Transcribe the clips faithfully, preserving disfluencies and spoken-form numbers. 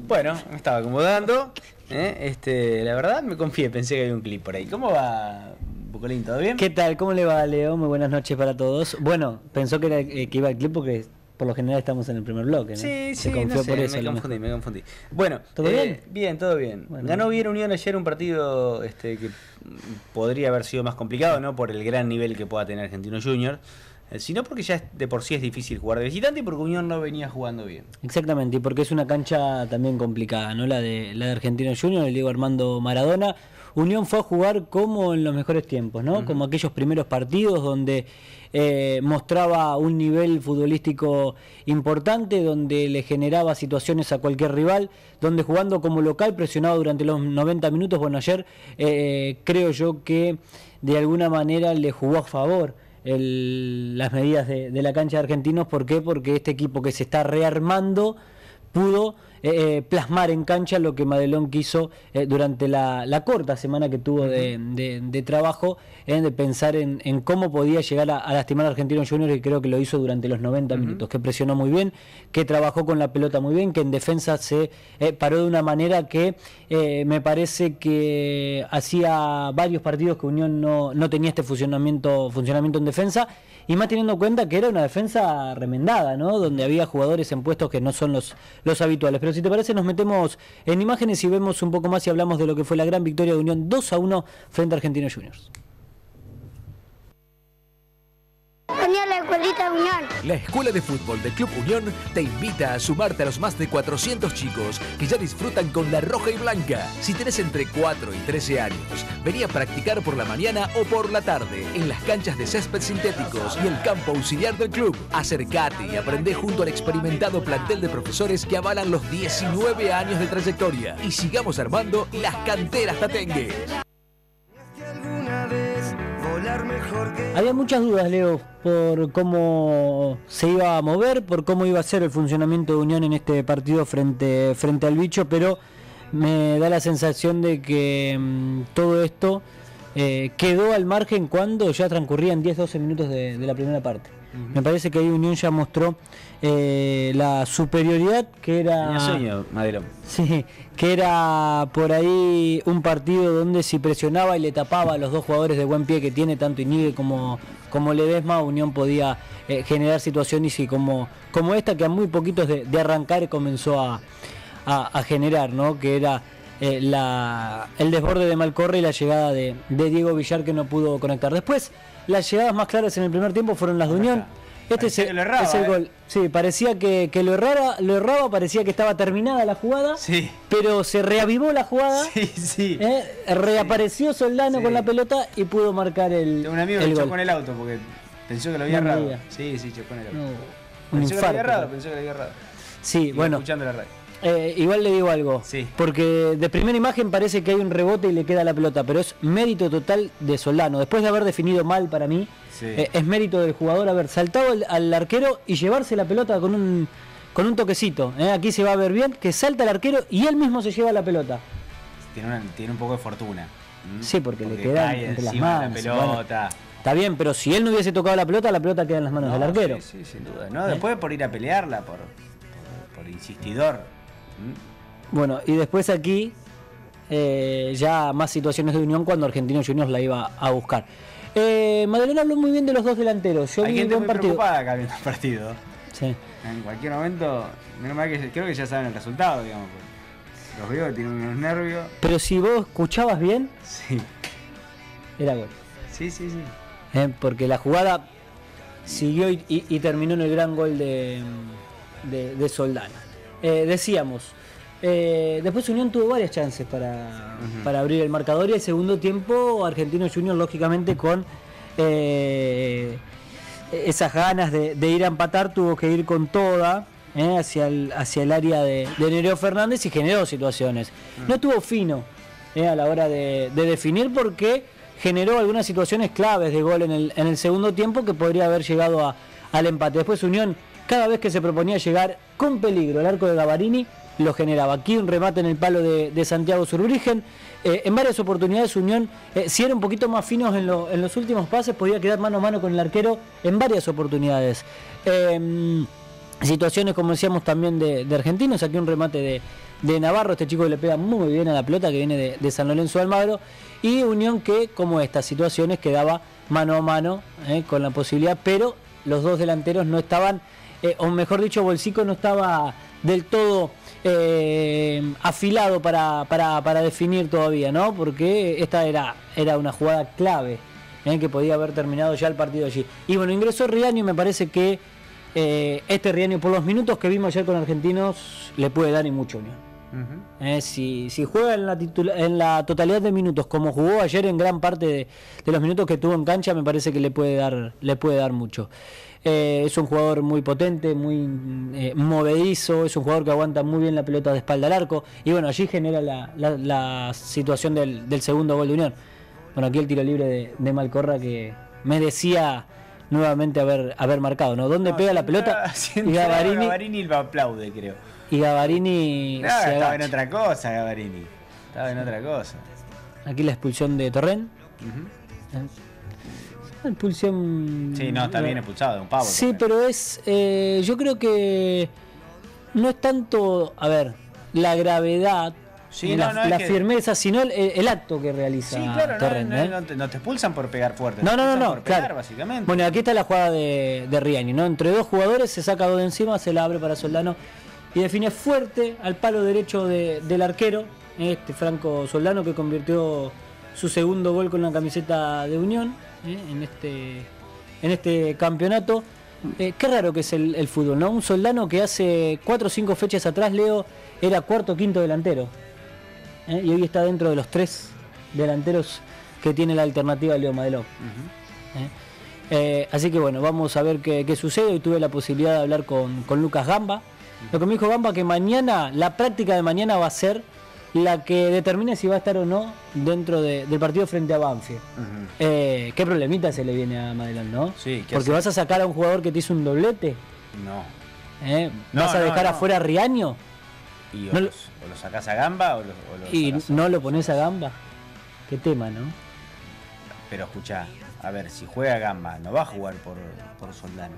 Bueno, me estaba acomodando. ¿eh? Este, la verdad me confié, pensé que había un clip por ahí. ¿Cómo va, Bucolín? ¿Todo bien? ¿Qué tal? ¿Cómo le va, Leo? Muy buenas noches para todos. Bueno, pensó que, era, eh, que iba el clip porque por lo general estamos en el primer bloque, ¿no? Sí, Se sí, confió no sé, por eso, me confundí, mejor. me confundí. Bueno, ¿todo eh, bien? Bien, todo bien. Bueno. Ganó bien Unión ayer, un partido este, que podría haber sido más complicado, no por el gran nivel que pueda tener Argentino Juniors, eh, sino porque ya de por sí es difícil jugar de visitante y porque Unión no venía jugando bien. Exactamente, y porque es una cancha también complicada, ¿no? La de la de Argentino Juniors, el Diego Armando Maradona. Unión fue a jugar como en los mejores tiempos, ¿no? Uh-huh. Como aquellos primeros partidos donde eh, mostraba un nivel futbolístico importante, donde le generaba situaciones a cualquier rival, donde jugando como local presionaba durante los noventa minutos. Bueno, ayer eh, creo yo que de alguna manera le jugó a favor el, las medidas de, de la cancha de Argentinos. ¿Por qué? Porque este equipo que se está rearmando pudo eh, plasmar en cancha lo que Madelón quiso eh, durante la, la corta semana que tuvo de, de, de trabajo, eh, de pensar en, en cómo podía llegar a, a lastimar a Argentinos Juniors, y creo que lo hizo durante los noventa uh-huh. minutos, que presionó muy bien, que trabajó con la pelota muy bien, que en defensa se eh, paró de una manera que eh, me parece que hacía varios partidos que Unión no, no tenía este funcionamiento, funcionamiento en defensa, y más teniendo en cuenta que era una defensa remendada, ¿no? Donde había jugadores en puestos que no son los, los habituales. Pero si te parece, nos metemos en imágenes y vemos un poco más y hablamos de lo que fue la gran victoria de Unión dos a uno frente a Argentinos Juniors. La escuelita Unión. La Escuela de Fútbol del Club Unión te invita a sumarte a los más de cuatrocientos chicos que ya disfrutan con la roja y blanca. Si tenés entre cuatro y trece años, vení a practicar por la mañana o por la tarde en las canchas de césped sintéticos y el campo auxiliar del club. Acercate y aprendé junto al experimentado plantel de profesores que avalan los diecinueve años de trayectoria. Y sigamos armando las canteras tatengues. Había muchas dudas, Leo, por cómo se iba a mover, por cómo iba a ser el funcionamiento de Unión en este partido frente, frente al Bicho, pero me da la sensación de que mmm, todo esto eh, quedó al margen cuando ya transcurrían diez doce minutos de, de la primera parte. Uh-huh. Me parece que ahí Unión ya mostró eh, la superioridad, que era sueño, Madelón. Sí, que era por ahí un partido donde si presionaba y le tapaba a los dos jugadores de buen pie que tiene tanto Iñigue como, como Ledesma, Unión podía eh, generar situaciones y como, como esta que a muy poquitos de, de arrancar comenzó a, a, a generar, ¿no? Que era eh, la, el desborde de Malcorre y la llegada de, de Diego Villar, que no pudo conectar. Después, las llegadas más claras en el primer tiempo fueron las de Unión. Este es el, erraba, es el gol. Eh. Sí, parecía que, que lo erraba, lo erraba, parecía que estaba terminada la jugada, sí. Pero se reavivó la jugada, sí, sí. Eh, reapareció sí. Soldano sí. con la pelota y pudo marcar el Tengo un amigo el que gol. chocó en el auto porque pensó que lo había no errado. Sí, sí, chocó en el auto. No, un pensó infarto, que lo había errado, pensó que lo había errado. Sí, y bueno. Escuchando la radio. Eh, igual le digo algo, sí. porque de primera imagen parece que hay un rebote y le queda la pelota, pero es mérito total de Soldano. Después de haber definido mal para mí, sí. eh, es mérito del jugador haber saltado al, al arquero y llevarse la pelota con un con un toquecito. ¿eh? Aquí se va a ver bien que salta el arquero y él mismo se lleva la pelota. Tiene, una, tiene un poco de fortuna. ¿Mm? Sí, porque, porque le queda entre las manos. La pelota. Bueno, está bien, pero si él no hubiese tocado la pelota, la pelota queda en las manos no, del arquero. Sí, sí, sin duda. No, después ¿Eh? por ir a pelearla, por, por, por insistidor. ¿Mm? Bueno, y después aquí eh, ya más situaciones de Unión cuando Argentinos Juniors la iba a buscar. Eh, Madelón habló muy bien de los dos delanteros. Yo Hay vi gente un muy partido. preocupada acá viendo el partido. Sí. En cualquier momento, menos mal que creo que ya saben el resultado, digamos. Los veo que tienen unos nervios. Pero si vos escuchabas bien, sí. Era gol. Sí, sí, sí. Eh, porque la jugada siguió y, y, y terminó en el gran gol de, de, de Soldano. Eh, decíamos. Eh, después Unión tuvo varias chances para, uh-huh. para abrir el marcador y el segundo tiempo Argentinos Juniors lógicamente con eh, esas ganas de, de ir a empatar tuvo que ir con toda eh, hacia, el, hacia el área de, de Nereo Fernández y generó situaciones. Uh-huh. No estuvo fino eh, a la hora de, de definir porque generó algunas situaciones claves de gol en el, en el segundo tiempo que podría haber llegado a, al empate. Después Unión cada vez que se proponía llegar con peligro al arco de Gavarini lo generaba. Aquí un remate en el palo de, de Santiago Zurbrigen. Eh, en varias oportunidades Unión, eh, si era un poquito más finos en, lo, en los últimos pases, podía quedar mano a mano con el arquero en varias oportunidades. Eh, situaciones, como decíamos, también de, de Argentinos. Aquí un remate de, de Navarro, este chico que le pega muy bien a la pelota, que viene de, de San Lorenzo de Almagro, y Unión que, como estas situaciones, quedaba mano a mano eh, con la posibilidad, pero los dos delanteros no estaban, eh, o mejor dicho, Bolsico no estaba del todo eh, afilado para, para, para definir todavía, ¿no? Porque esta era, era una jugada clave, eh, que podía haber terminado ya el partido allí. Y bueno, ingresó Riaño y me parece que eh, este Riaño, por los minutos que vimos ayer con Argentinos, le puede dar y mucho Unión. Uh-huh. Eh, si, si juega en la, titula, en la totalidad de minutos como jugó ayer en gran parte de, de los minutos que tuvo en cancha, me parece que le puede dar, le puede dar mucho. Eh, es un jugador muy potente, muy eh, movedizo, es un jugador que aguanta muy bien la pelota de espalda al arco, y bueno, allí genera la, la, la situación del, del segundo gol de Unión. Bueno, aquí el tiro libre de, de Malcorra, que merecía nuevamente haber, haber marcado, ¿no? ¿Dónde no, pega la pelota? Y Gavarini, Gavarini lo aplaude, creo. Y Gavarini no, se estaba en otra cosa, Gavarini. Estaba en otra cosa. Aquí la expulsión de Torrent. Uh-huh. La expulsión. Sí, no, está bien expulsado, de un pavo. Sí, Torrent. Pero es. Eh, yo creo que no es tanto, a ver, la gravedad, sí, la, no, no, la que... firmeza, sino el, el acto que realiza. Sí, claro, Torrent, no, ¿eh? no, no, te, no te expulsan por pegar fuerte. No, te no, no, no, por pegar, claro. Básicamente. Bueno, aquí está la jugada de, de Riaño, ¿no? Entre dos jugadores se saca dos de encima, se la abre para Soldano y define fuerte al palo derecho de, del arquero, este Franco Soldano, que convirtió su segundo gol con la camiseta de Unión ¿eh? en este en este campeonato. Eh, qué raro que es el, el fútbol, ¿no? Un Soldano que hace cuatro o cinco fechas atrás, Leo, era cuarto o quinto delantero ¿eh? y hoy está dentro de los tres delanteros que tiene la alternativa de Leo Madeló. Uh-huh. ¿eh? Eh, así que bueno, vamos a ver qué, qué sucede. Hoy tuve la posibilidad de hablar con, con Lucas Gamba. Lo que me dijo Gamba, que mañana, la práctica de mañana va a ser la que determine si va a estar o no dentro de, del partido frente a Banfield. Uh-huh. eh, ¿Qué problemita se le viene a Madelón, no? Sí, porque hace? Vas a sacar a un jugador que te hizo un doblete. No. ¿Eh? no ¿Vas a no, dejar no. afuera a Riaño? Y o, no los, o lo sacás a Gamba o lo, o lo y sacás no a... lo pones a Gamba. Qué tema, ¿no? Pero escuchá, a ver, si juega Gamba, no va a jugar por, por Soldano.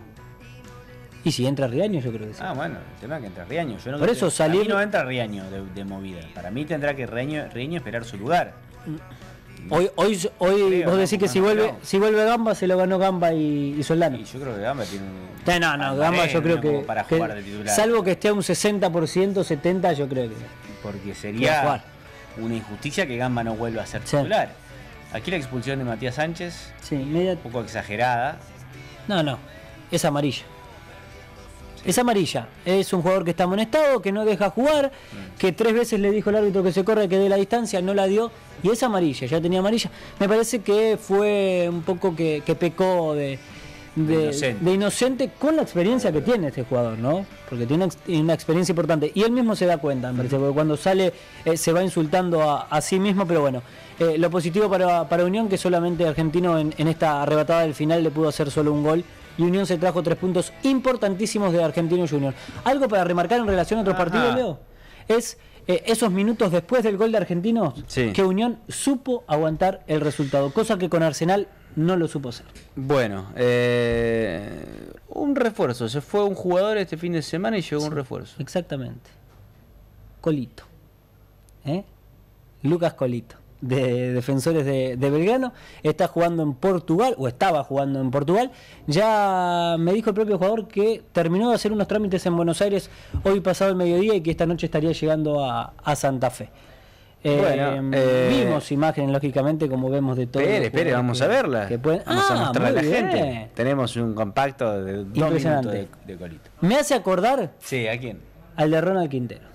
Y si entra Riaño, yo creo que sí. Ah, bueno, el tema es que entra Riaño. Yo no por eso salir... Para mí no entra Riaño de, de movida. Para mí tendrá que Riaño, Riaño esperar su lugar. Hoy, hoy, hoy creo, vos decís no, que no, si vuelve no. si vuelve Gamba, se lo ganó Gamba y, y Soldano. Y yo creo que Gamba tiene un... No, no, Gamba yo creo que... Para que, jugar de titular. Salvo que esté a un sesenta por ciento, setenta por ciento, yo creo que... Porque sería una injusticia que Gamba no vuelva a ser titular. Sí. Aquí la expulsión de Matías Sánchez, sí, media... un poco exagerada. No, no, es amarilla. Sí. Es amarilla. Es un jugador que está amonestado, que no deja jugar, mm. que tres veces le dijo el árbitro que se corre, que dé la distancia, no la dio, y es amarilla, ya tenía amarilla. Me parece que fue un poco que, que pecó de, de, de, inocente. de inocente con la experiencia que tiene este jugador, ¿no? Porque tiene una experiencia importante. Y él mismo se da cuenta, me parece, porque cuando sale eh, se va insultando a, a sí mismo, pero bueno. Eh, lo positivo para, para Unión, que solamente Argentino en, en esta arrebatada del final le pudo hacer solo un gol. Y Unión se trajo tres puntos importantísimos de Argentino Junior. Algo para remarcar en relación a otros Ajá. partidos, Leo, es eh, esos minutos después del gol de Argentinos, sí. que Unión supo aguantar el resultado, cosa que con Arsenal no lo supo hacer. Bueno, eh, un refuerzo. Se fue un jugador este fin de semana y llegó sí, un refuerzo. Exactamente. Colito. ¿Eh? Lucas Colito, de Defensores de, de Belgrano, está jugando en Portugal, o estaba jugando en Portugal. Ya me dijo el propio jugador que terminó de hacer unos trámites en Buenos Aires hoy pasado el mediodía y que esta noche estaría llegando a, a Santa Fe. Eh, bueno, eh, vimos imágenes, lógicamente, como vemos de todo. Espere, espere, vamos que, a verla. Pueden... Vamos ah, a mostrarle a la bien. gente. Tenemos un compacto de dos minutos de, de Colito. Me hace acordar. Sí, ¿a quién? Al de Ronald Quintero.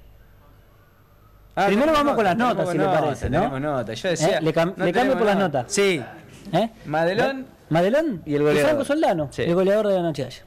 Ah, Primero vamos nota, con las notas, si nota, le parece, ¿no? Nota. Yo decía, ¿Eh? Le, cam no le cambio por nada. las notas. Sí. ¿Eh? Madelón. Madelón y el goleador. Y Franco Soldano, sí. El goleador de la noche de ayer.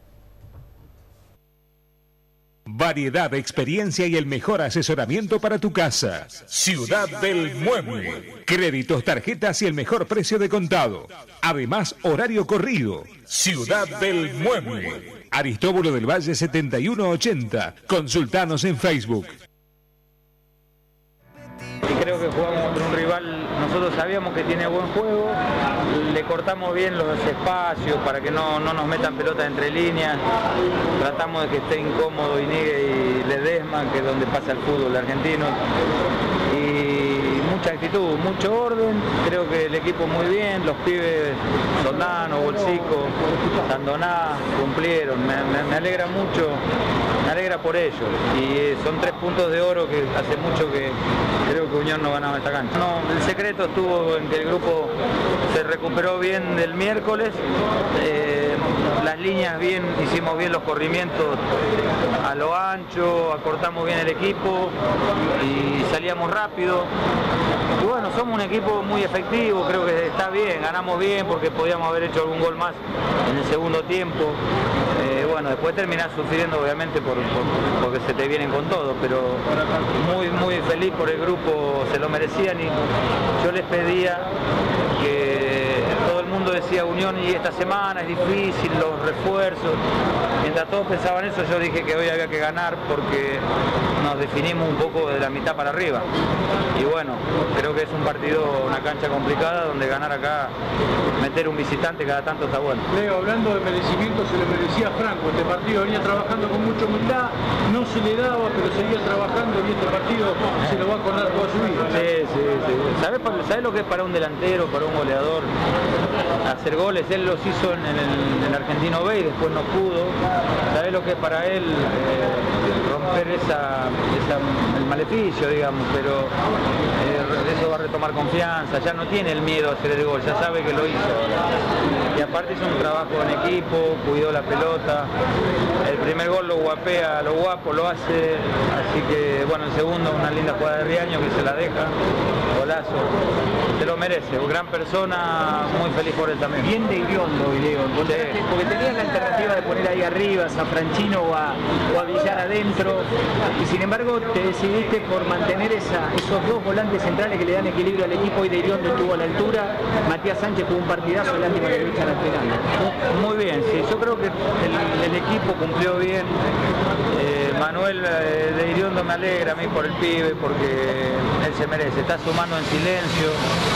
Variedad, experiencia y el mejor asesoramiento para tu casa. Ciudad del Mueble. Créditos, tarjetas y el mejor precio de contado. Además, horario corrido. Ciudad del Mueble. Aristóbulo del Valle setenta y uno ochenta. Consultanos en Facebook. Y creo que jugamos contra un rival nosotros nosotros sabíamos que tiene buen juego, le cortamos bien los espacios para que no, no nos metan pelotas entre líneas, tratamos de que esté incómodo Inigue y Ledesma, que es donde pasa el fútbol argentino, y mucha actitud, mucho orden, creo que el equipo muy bien, los pibes, Soldano, Bolsico, Sandoná, cumplieron, me, me, me alegra mucho, me alegra por ellos, y son tres puntos de oro que hace mucho que creo que Unión no ganaba esta cancha. No, el secreto estuvo en que el grupo se recuperó bien del miércoles, eh, las líneas bien, hicimos bien los corrimientos a lo ancho, acortamos bien el equipo y salíamos rápido. Y bueno, somos un equipo muy efectivo, creo que está bien, ganamos bien porque podíamos haber hecho algún gol más en el segundo tiempo. Eh, bueno, después terminás sufriendo obviamente por, por, porque se te vienen con todo, pero muy, muy feliz por el grupo, se lo merecían y yo les pedía que todo el mundo decía Unión y esta semana es difícil, los refuerzos. Mientras todos pensaban eso, yo dije que hoy había que ganar porque nos definimos un poco de la mitad para arriba. Y bueno, creo que es un partido, una cancha complicada donde ganar acá, meter un visitante cada tanto está bueno. Leo, hablando de merecimiento, se le merecía a Franco. Este partido venía trabajando con mucha humildad, no se le daba, pero seguía trabajando y este partido se lo va a acordar toda su vida. Sí, sí, sí. ¿Sabes, ¿Sabes lo que es para un delantero, para un goleador? Hacer goles, él los hizo en el, en el Argentino B y después no pudo. ¿Sabes lo que es para él eh, romper esa, esa, el maleficio, digamos? Pero eh, eso va a retomar confianza, ya no tiene el miedo a hacer el gol, ya sabe que lo hizo. Y aparte hizo un trabajo en equipo, cuidó la pelota, el primer gol lo guapea, lo guapo lo hace, así que bueno, el segundo una linda jugada de Riaño que se la deja, golazo, se lo merece, gran persona, muy feliz por él también. Bien de Iriondo, Leo, sí. Porque tenías la alternativa de poner ahí arriba a Safranchino o a, o a Villar adentro, y sin embargo te decidiste por mantener esa, esos dos volantes centrales que le dan equilibrio al equipo, y de Iriondo estuvo a la altura, Matías Sánchez jugó un partidazo, lástima que lo echan al final. Muy bien, sí, yo creo que el, el equipo cumplió bien. Eh, Manuel eh, de Iriondo me alegra a mí por el pibe porque él se merece, está sumando en silencio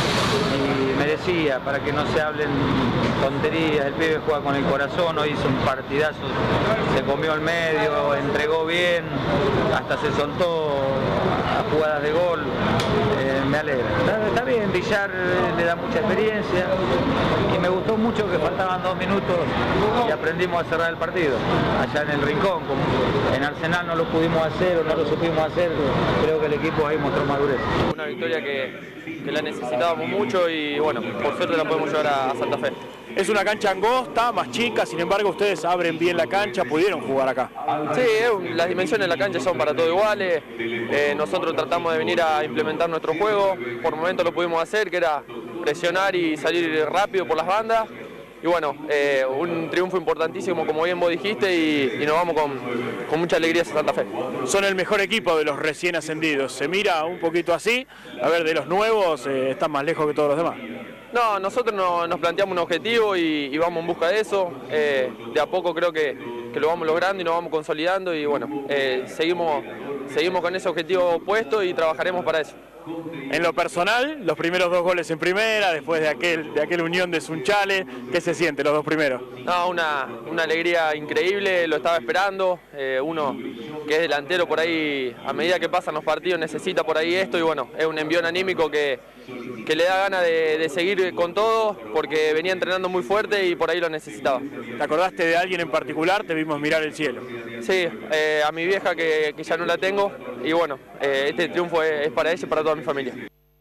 y merecía, para que no se hablen tonterías. El pibe juega con el corazón, hoy hizo un partidazo, se comió el medio, entregó bien, hasta se soltó a jugadas de gol, eh, me alegra. Está, está bien, Villar eh, le da mucha experiencia y me gustó mucho que faltaban dos minutos y aprendimos a cerrar el partido, allá en el Rincón, como en Arsenal no lo pudimos hacer o no lo supimos hacer, creo que el equipo ahí mostró madurez. Una victoria que, que la necesitábamos mucho y bueno, por suerte la podemos llevar a, a Santa Fe. Es una cancha angosta, más chica, sin embargo ustedes abren bien la cancha, pudieron jugar acá. Sí, eh, las dimensiones de la cancha son para todo iguales, eh, nosotros tratamos de venir a implementar nuestro juego, por momentos lo pudimos hacer, que era presionar y salir rápido por las bandas. Y bueno, eh, un triunfo importantísimo, como bien vos dijiste, y, y nos vamos con, con mucha alegría a Santa Fe. Son el mejor equipo de los recién ascendidos, se mira un poquito así, a ver, de los nuevos eh, están más lejos que todos los demás. No, nosotros no, nos planteamos un objetivo y, y vamos en busca de eso, eh, de a poco creo que, que lo vamos logrando y nos vamos consolidando y bueno, eh, seguimos, seguimos con ese objetivo puesto y trabajaremos para eso. En lo personal, los primeros dos goles en primera, después de aquel, de aquel Unión de Sunchales, ¿qué se siente los dos primeros? No, una, una alegría increíble, lo estaba esperando, eh, uno que es delantero por ahí, a medida que pasan los partidos necesita por ahí esto y bueno, es un envión anímico que, que le da ganas de, de seguir con todo porque venía entrenando muy fuerte y por ahí lo necesitaba. ¿Te acordaste de alguien en particular? Te vimos mirar el cielo. Sí, eh, a mi vieja que, que ya no la tengo y bueno, eh, este triunfo es, es para ella y para toda mi familia.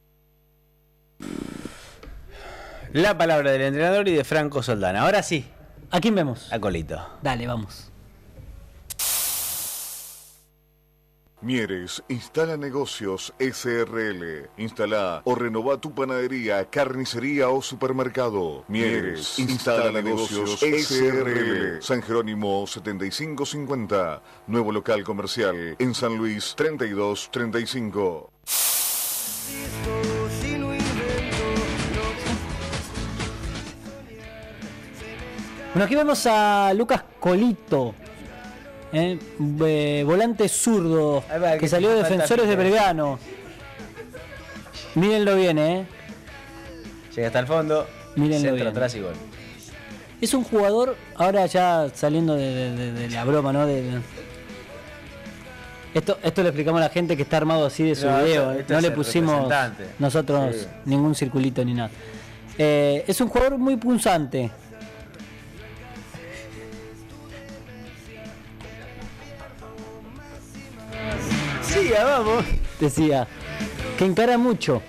La palabra del entrenador y de Franco Soldano. Ahora sí. ¿A quién vemos? A Colito. Dale, vamos. Mieres, instala negocios S R L. Instala o renová tu panadería, carnicería o supermercado. Mieres, instala negocios S R L. San Jerónimo setenta y cinco cincuenta. Nuevo local comercial en San Luis treinta y dos treinta y cinco. Bueno, aquí vemos a Lucas Colito, eh, eh, volante zurdo, va, que, que salió de Defensores de Belgrano. Mírenlo bien, ¿eh? Llega hasta el fondo, Mírenlo centro bien. atrás y gol. Es un jugador, ahora ya saliendo de, de- de- de la broma, ¿no? De, de- Esto, esto le explicamos a la gente que está armado así de su No, video. esto- esto no es le el pusimos representante. nosotros Sí. ningún circulito ni nada. Eh, es un jugador muy punzante. Siga, vamos. Decía, que encara mucho.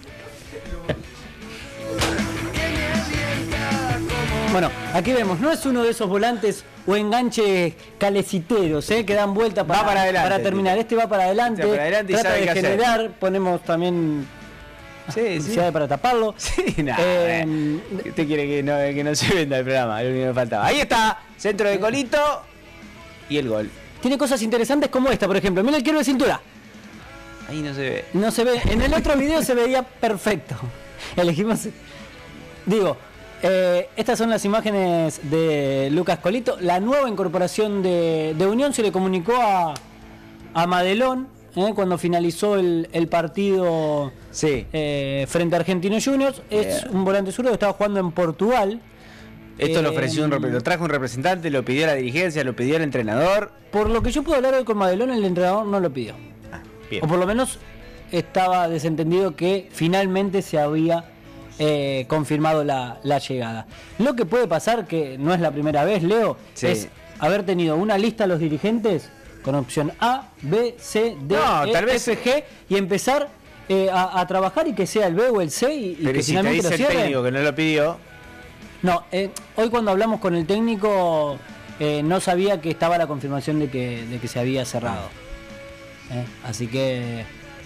Bueno, aquí vemos, no es uno de esos volantes o enganches caleciteros, ¿eh? Que dan vuelta para, Va para adelante, para terminar. Este va para adelante, Este va para adelante y trata sabe de qué hacer. generar, ponemos también Sí, sí. publicidad para taparlo. Sí, nada. Eh, Usted quiere que no, que no se venda el programa, lo único que faltaba. Ahí está, centro de Colito y el gol. Tiene cosas interesantes como esta, por ejemplo. Mira el quiero de cintura. Ahí no se ve. No se ve. En el otro video se veía perfecto. Elegimos. Digo, eh, estas son las imágenes de Lucas Colito. La nueva incorporación de, de Unión se le comunicó a, a Madelón eh, cuando finalizó el, el partido Sí. eh, frente a Argentinos Juniors. Es Bien. un volante zurdo que estaba jugando en Portugal. Esto lo Eh, ofreció un repre- lo trajo un representante, lo pidió la dirigencia, lo pidió el entrenador. Por lo que yo puedo hablar hoy con Madelón, el entrenador no lo pidió. Ah, bien. O por lo menos estaba desentendido que finalmente se había eh, confirmado la, la llegada. Lo que puede pasar, que no es la primera vez, Leo, Sí. es haber tenido una lista de los dirigentes con opción A, B, C, D, No, E, tal vez- F, G y empezar eh, a, a trabajar y que sea el B o el C y, y Pero que si te finalmente dice lo el cierren. técnico que no lo pidió, No, eh, hoy cuando hablamos con el técnico eh, no sabía que estaba la confirmación de que, de que se había cerrado. Eh, así que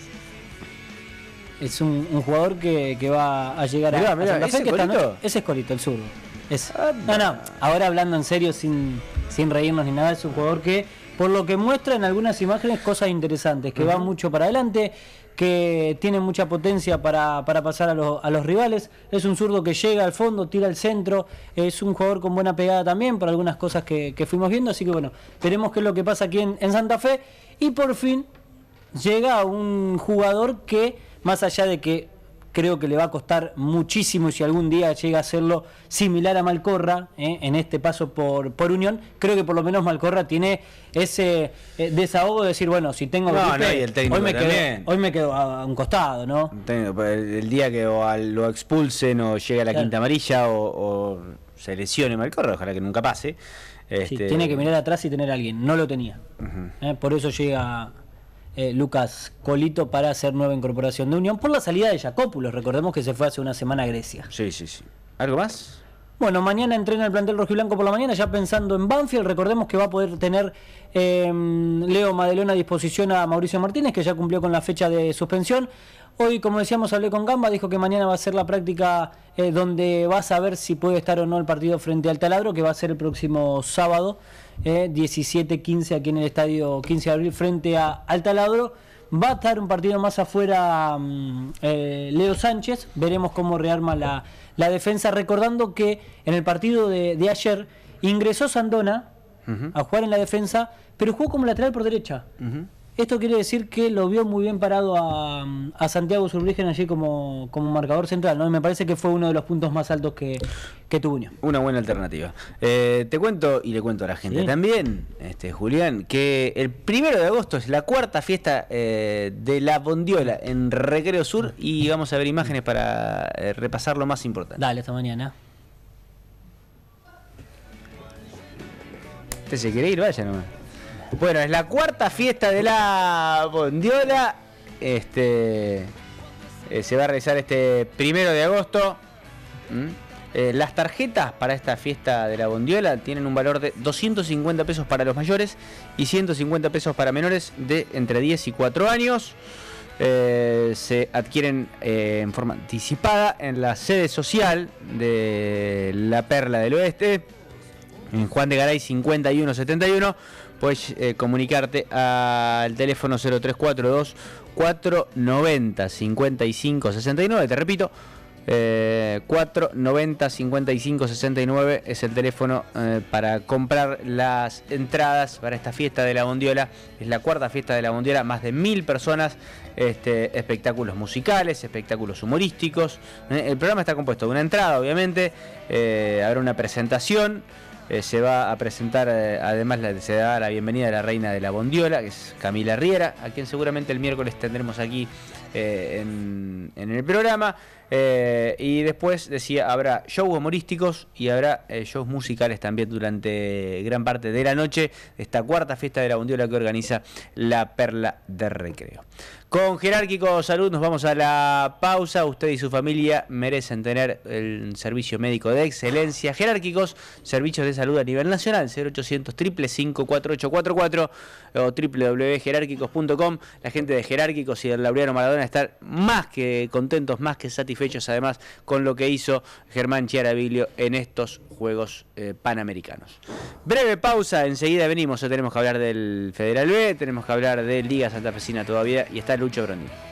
es un, un jugador que, que va a llegar a, Mirá, a mirá, Santa Fe, ¿ese que esta Colito? noche- ese es Colito, el zurdo. Es- no, no, ahora hablando en serio, sin, sin reírnos ni nada, es un jugador que, por lo que muestra en algunas imágenes, cosas interesantes, que va mucho para adelante, que tiene mucha potencia para, para pasar a, los- a los rivales. Es un zurdo que llega al fondo, tira al centro, es un jugador con buena pegada también, por algunas cosas que, que fuimos viendo, así que bueno, veremos qué es lo que pasa aquí en, en Santa Fe. Y por fin llega un jugador que, más allá de que creo que le va a costar muchísimo si algún día llega a hacerlo similar a Malcorra eh, en este paso por, por Unión, creo que por lo menos Malcorra tiene ese eh, desahogo de decir, bueno, si tengo No, gripe, no, y el técnico hoy, me quedo, también. hoy me quedo a, a un costado, ¿no? el, el día que o al- lo expulsen o llegue a la Claro. quinta amarilla o, o se lesione Malcorra, ojalá que nunca pase. Sí, Este, tiene que mirar atrás y tener a alguien, no lo tenía. Ujú. Eh, por eso llega eh, Lucas Colito para hacer nueva incorporación de Unión, por la salida de Jacópulos, recordemos que se fue hace una semana a Grecia. Sí, sí, sí. ¿Algo más? Bueno, mañana entrena el plantel rojiblanco por la mañana, ya pensando en Banfield. Recordemos que va a poder tener eh, Leo Madelón a disposición a Mauricio Martínez, que ya cumplió con la fecha de suspensión. Hoy, como decíamos, hablé con Gamba, dijo que mañana va a ser la práctica eh, donde va a saber si puede estar o no el partido frente al Taladro, que va a ser el próximo sábado, eh, diecisiete quince, aquí en el estadio quince de abril, frente a, al Taladro. Va a estar un partido más afuera um, eh, Leo Sánchez, veremos cómo rearma la, la defensa, recordando que en el partido de, de ayer ingresó Sandona Ujú. a jugar en la defensa, pero jugó como lateral por derecha. Ujú. Esto quiere decir que lo vio muy bien parado a, a Santiago Zurbrigen allí como, como marcador central, ¿no? Y me parece que fue uno de los puntos más altos que, que tuvo Unión. Una buena alternativa. Eh, te cuento y le cuento a la gente Sí. también, este Julián, que el primero de agosto es la cuarta fiesta eh, de la Bondiola en Recreo Sur y vamos a ver imágenes para eh, repasar lo más importante. Dale, hasta mañana. ¿Usted se quiere ir? Vaya nomás. Bueno, es la cuarta fiesta de la Bondiola. Este eh, se va a realizar este primero de agosto. ¿Mm? Eh, las tarjetas para esta fiesta de la Bondiola tienen un valor de doscientos cincuenta pesos para los mayores y ciento cincuenta pesos para menores de entre diez y cuatro años. Eh, se adquieren eh, en forma anticipada en la sede social de la Perla del Oeste, en Juan de Garay cincuenta y uno setenta y uno. Puedes eh, comunicarte al teléfono cero tres cuatro dos, cuatro noventa, cincuenta y cinco sesenta y nueve. Te repito, Eh, cuatro noventa cincuenta y cinco sesenta y nueve es el teléfono eh, para comprar las entradas para esta fiesta de la Bondiola. Es la cuarta fiesta de la Bondiola, más de mil personas, este, espectáculos musicales, espectáculos humorísticos. Eh, el programa está compuesto de una entrada, obviamente, eh, habrá una presentación. Eh, se va a presentar, eh, además la, se da la bienvenida a la reina de la Bondiola, que es Camila Riera, a quien seguramente el miércoles tendremos aquí eh, en, en el programa. Eh, y después, decía, habrá shows humorísticos y habrá eh, shows musicales también durante gran parte de la noche. Esta cuarta fiesta de la Bondiola que organiza la Perla de Recreo. Con Jerárquico Salud nos vamos a la pausa. Usted y su familia merecen tener el servicio médico de excelencia. Jerárquicos, servicios de salud a nivel nacional. cero ochocientos, cinco cinco cuatro ocho cuatro cuatro o doble u doble u doble u punto jerárquicos punto com. La gente de Jerárquicos y del Laureano Maradona están más que contentos, más que satisfechos, además, con lo que hizo Germán Chiaraviglio en estos Juegos eh, Panamericanos. Breve pausa, enseguida venimos. Tenemos que hablar del Federal B, tenemos que hablar de Liga Santafesina todavía, y está Lucho Brondini.